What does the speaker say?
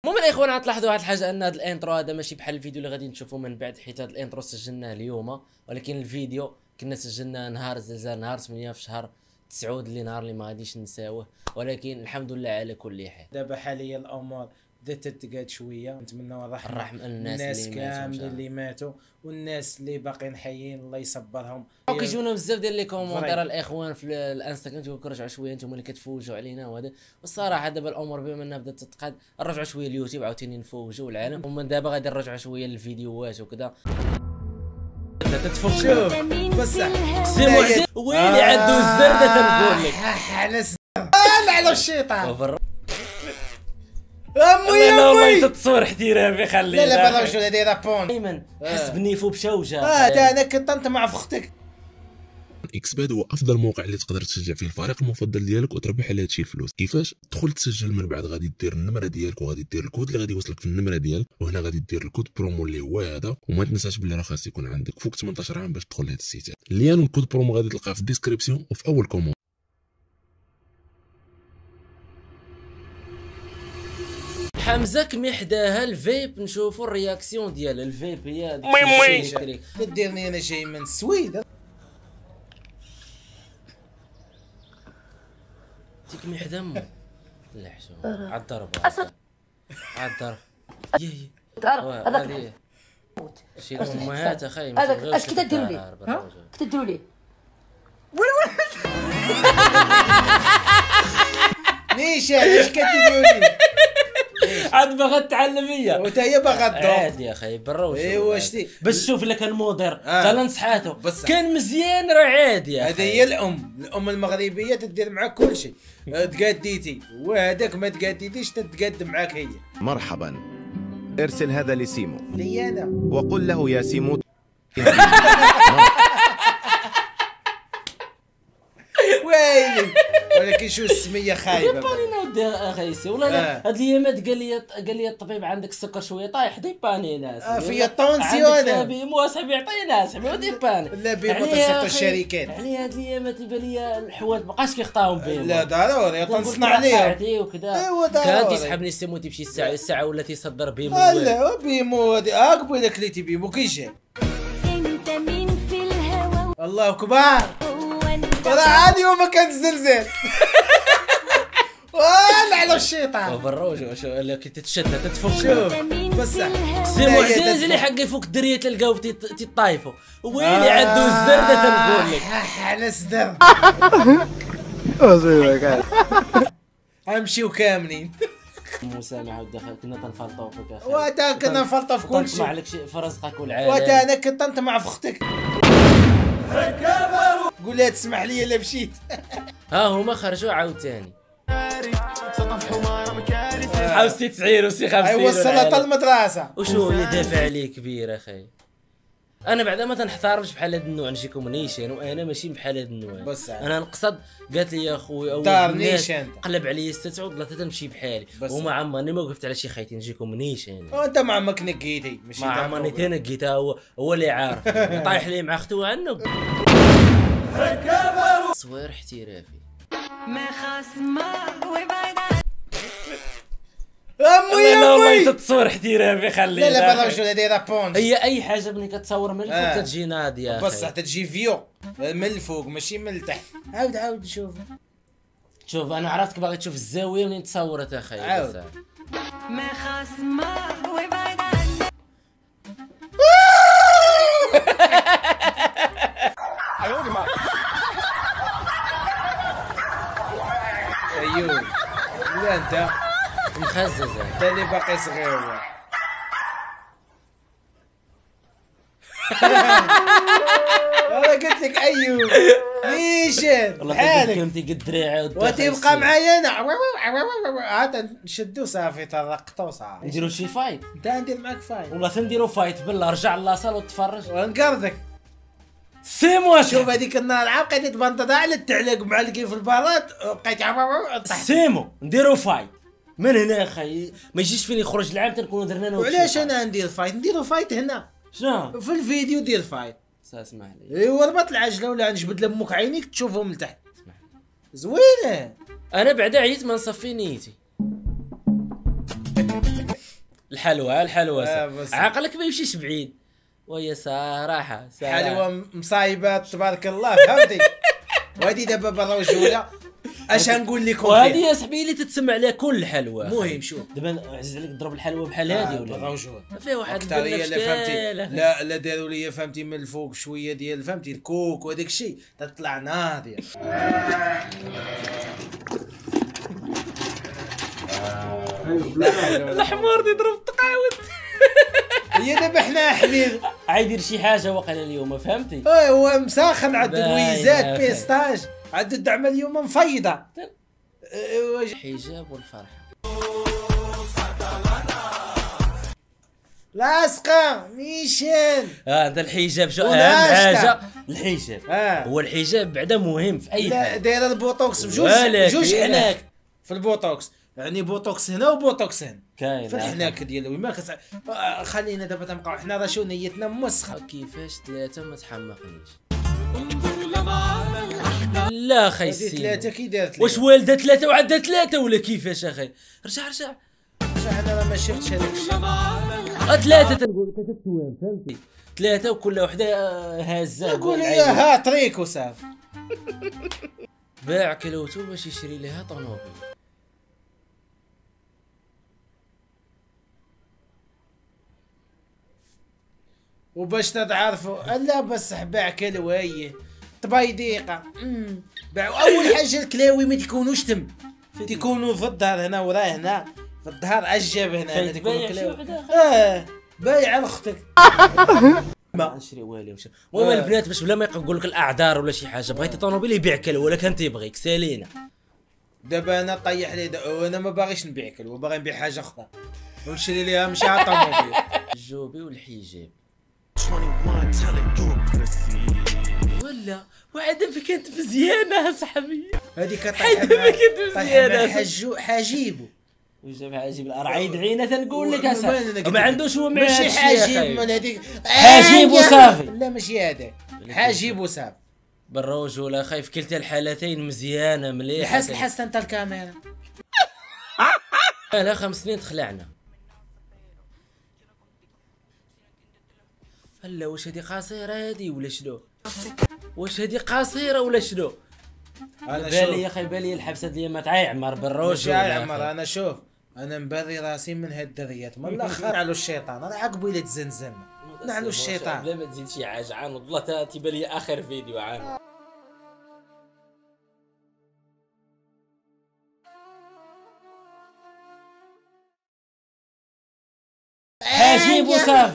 المهم الاخوان غتلاحظوا واحد الحاجه، ان هذا الانترو هذا ماشي بحال الفيديو اللي غادي نشوفوا من بعد، حيت هذا الانترو سجلناه اليوم، ولكن الفيديو كنا سجلناه نهار الزلزال، نهار 8 في شهر 9 اللي نهار اللي ما غاديش نساوه، ولكن الحمد لله على كل حال. دابا حاليا الامور بدات تتقاد شويه، نتمنوا الرحمه الناس كاملين اللي ماتوا والناس اللي باقيين حيين الله يصبرهم. كيجونا بزاف ديال لي كومونتير الاخوان في الانستغرام تيقولوا رجعوا شويه نتوما اللي كتفوجوا علينا وهذا، والصراحه دابا الامور بما انها بدات تتقاد نرجعوا شويه اليوتيوب عاوتاني نفوجوا العالم، ومن دابا غادي نرجعوا شويه للفيديوهات وكذا. تتفوق شوف بصح سي ويلي عندو الزرده تنقول لك على على الشيطان امي والله تتصور احترافي خلي. لا بلا شو دايره بون دائما حس بنيفو بشوجه. انا كنت انت مع فختك. اكسباد هو افضل موقع اللي تقدر تشجع فيه الفريق المفضل ديالك وتربح على هادشي الفلوس. كيفاش؟ تدخل تسجل، من بعد غادي دير النمره ديالك وغادي دير الكود اللي غادي يوصلك في النمره ديالك، وهنا غادي دير الكود برومو اللي هو هذا، وما تنساش بلي راه خاص يكون عندك فوق 18 عام باش تدخل لهاد السيت. اللين والكود برومو غادي تلقاه في الديسكريبسيون وفي اول كومون. حمزه كمي حداها الفيب، نشوفوا الرياكسيون ديال الفيب. هي تديرني انا جاي من السويد تيكمي حدا مو لا حشوم عالضرب عالضرب يي هذاك شي امهات اخاي هذاك اش كتديروا ليه؟ كتديروا ليه؟ نيشان اش كتديروا ليه؟ عاد باغا تعلم هي وتا هي باغا تدور عادي يا اخي برا ايوا شتي باش تشوف لك كان مودير تا نصحاتو كان مزيان راه عادي. هذه هي الام المغربيه تدير معاك كل شيء. تقاديتي وهذاك ما تقاديتيش تتقاد معاك هي. مرحبا، ارسل هذا لسيمو لي انا وقل له يا سيمو ويلي. ولكن شو السميه خايبه ديبانينا ودي اخي سي والله. هاد الايامات قال لي الطبيب عندك السكر شويه طايح ديبانينا في الطونسيون بيمو صاحبي يعطينا صاحبي وديباني لا بيمو تصيفط الشركات علي هاد الايامات يبان لي الحوال مابقاش كيخطاهم بيمو. لا ضروري تنصنع عليهم وكذا. كان تيسحبني السيمو تيمشي الساعه ولا تيصدر بيمو. لا بيمو قبيله كليتي بيمو كي جا انت مين في الهوى الله اكبر. راه عادي وما كان الزلزال ولا على الشيطان برا شو كي تتشد تتفك. شوف بصح سي معزز اللي حق يفك الدريه تلقاو تيطايفوا ويلي عندو الزرده تنقول لك على الزر غنمشيو كاملين. مسامحه ودخل كنا تنفلطوا فيك اخي واتا كنا نفلطوا في كل شيء. ما عليك شي في رزقك والعالم. واتا انا كنت نطمع في اختك قول لها تسمح لي الا مشيت. ها هما خرجوا عاوتاني صحاب سي 90 وسي 50 ايوا وصلت المدرسه. وشو هي دافع عليه كبير اخي. انا بعدا ما تنحتارمش بحال هاد النوع نجيكم نيشان، وانا ماشي بحال هاد النوع. انا نقصد قالت لي يا خويا اول الناس قلب عليا 6 و 3 تمشي بحالي، وما عمرني ما وقفت على شي خيتي نجيكم نيشان. وانت ما عمرك نقيتي ماشي ما عمرني تنقيتها. هو اللي عارف طايح لي مع اختو عنه صوير احترافي ما خصمه وبعد امي تتصور احترافي خلي. لا بلا شو دايره بون هي اي حاجه ملي كتصور من الفوق كتجي ناضيه بصح تجي فيو من الفوق ماشي من التحت. عاود شوف انا عرفتك باغي تشوف الزاويه منين تصورت اخي. عاود ما خصمه وبعد عنه. ايوه لا انت مخززه انت اللي باقي صغير. انا قلت لك ايوه نيشان حالك كنتي قد دراعي وتبقى معايا انا عاد نشدو صافي طرقتو صافي. نديرو شي فايت. انت ندير معاك فايت والله نديرو فايت بالله رجع لاصال وتفرج ونقرضك. سيمو شوف هذيك النهار عام بقيتي تبنطط على التعليق معلقين في البارات بقيت سيمو نديرو فايت من هنا اخي. ما يجيش فين يخرج العام تنكونوا درنا انا. وعلاش انا ندير فايت؟ نديرو فايت هنا شنو في الفيديو دير فايت. اسمح لي ايوا ربط العجله ولا نجبد لامك عينيك تشوفهم لتحت. زوينه. انا بعدا عييت ما نصفي نيتي. الحلوى بس. عقلك ما يمشيش بعيد، وهي صراحه حلوى مصايبات تبارك الله فهمتي. وهذه دابا بالرجوله اش نقول لكم وهذه فيها. يا صاحبي اللي تتسمع عليها كل حلوى. المهم شوف دابا عزيز عليك تضرب الحلوى بحال هذه ولا بالرجوله فيها واحد اكثريه لا فهمتي. البنفشكال. لا داروا لي فهمتي من الفوق شويه ديال فهمتي الكوك وهذاك الشيء تطلع ناضيه. الحمار يضرب تقاوت. هي دابا حنا حمير. عايدير شي حاجه وقال اليوم فهمتي. هو مساخن عاد باينة دويزات فهمت. بيستاج عاد الدعمه اليوم مفيضه. الحجاب والفرحه. لاصقه ميشيل. انت الحجاب شو اهم وناشطة. حاجه؟ الحجاب هو الحجاب بعدا مهم في اي لا حاجه. دايره البوتوكس بجوج ولكن حناك في البوتوكس، يعني بوتوكس هنا وبوتوكس هنا كاين في الحناك ديالو ما خلينا دابا تنبقاو حنا راه شو نيتنا موسخه. كيفاش ثلاثه ما تحمقنيش. لا خاي هذه السيد ثلاثه كي دارت واش والده ثلاثه وعندها ثلاثه ولا كيفاش اخي؟ رجع انا راه ما شفتش هذاك الشيء. ثلاثه تنقول ثلاثه توام فهمتي، ثلاثه وكل وحده هازه. قول لي ها طريق وصافي. باع كلوتو باش يشري لها طوموبيل. وباش تتعرفوا لا بس باع كلويه طبيديقه باعوا. اول حاجه الكلاوي ما تيكونوش تم، تيكونوا في الدار هنا وراه هنا في الظهر عجب هنا تيكونوا كلاوي. بايع لاختك. ما نشري والو. المهم البنات باش بلا ما يقول لك الاعذار ولا شي حاجه، بغيتي طوموبيل يبيع كلو ولا كان تيبغيك سالينا. دابا انا طيح لي وانا ما باغيش نبيع كلو، باغي نبيع حاجه اخرى ونشري ليها مشي طوموبيل. الجوبي والحجاب ولا واحد في كانت مزيانه صاحبي. هذيك حيد ما كنت مزيانه حاجيبو وجاب حاجيب رعيد عينه تنقول لك اصاحبي ما عندوش هو مع ماشي هادشي حاجيب من هذيك حاجيب وصافي. لا ماشي هذاك حاجيب وصافي. بالرجوله خايف كلتا الحالتين مزيانه مليحه. الحس انت الكاميرا. لا 5 سنين تخلعنا. هلا واش هذه قصيره هذه ولا شنو؟ واش هذه قصيره ولا شنو؟ انا بالي يا اخي بالي الحبسه ديال ما تعيعمر بالروج. يا عمر انا شوف انا مبري راسي من هاد الدريات من الاخر على الشيطان راه قبيله تزنزلنا نعلو الشيطان. بلا ما تزيد شي حاجه عان والله تيبان لي اخر فيديو عان. حاجيب وصافي.